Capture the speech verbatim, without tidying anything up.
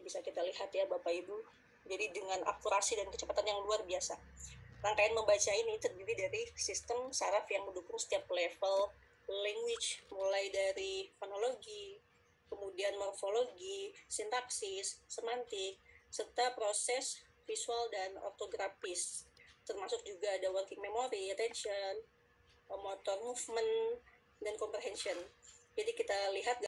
bisa kita lihat ya Bapak Ibu. Jadi dengan akurasi dan kecepatan yang luar biasa. Rangkaian membaca ini terdiri dari sistem saraf yang mendukung setiap level language, mulai dari fonologi, kemudian morfologi, sintaksis, semantik, serta proses visual dan ortografis. Termasuk juga ada working memory, attention, motor movement, dan comprehension. Jadi kita lihat